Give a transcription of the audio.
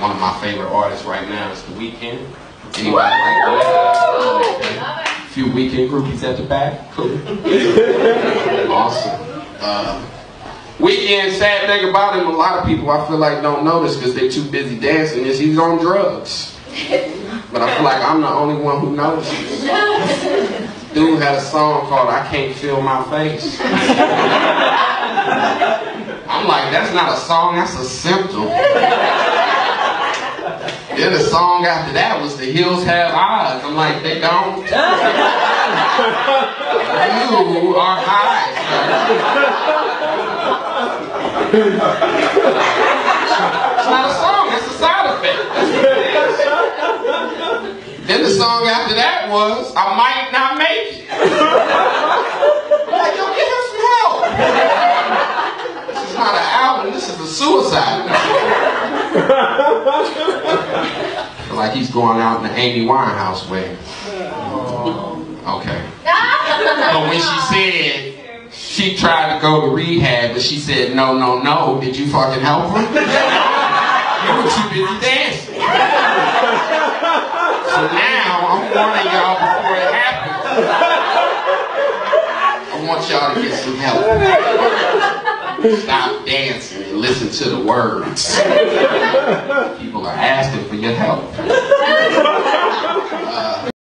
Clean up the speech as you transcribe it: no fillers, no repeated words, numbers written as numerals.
one of my favorite artists right now is the Weeknd. Anybody like that? Okay. A few Weeknd groupies at the back. Cool. Awesome. Weeknd, sad thing about him, a lot of people I feel like don't know this because they're too busy dancing, is he's on drugs. But I feel like I'm the only one who knows this. Dude had a song called I Can't Feel My Face. I'm like, that's not a song, that's a symptom. Then the song after that was The Hills Have Eyes. I'm like, they don't. You are high, it's not a song, it's a side effect. That's what it is. Then the song after that was I Might Not Make It. I'm like, yo, get him some help. This is not an album, this is a suicide note. I feel like he's going out in the Amy Winehouse way. Okay. But when she said she tried to go to rehab, but she said no, no, no, did you fucking help her? You were too busy dancing. So now I'm warning y'all before it happens. I want y'all to get some help. Stop dancing and listen to the words. People are asking for your help.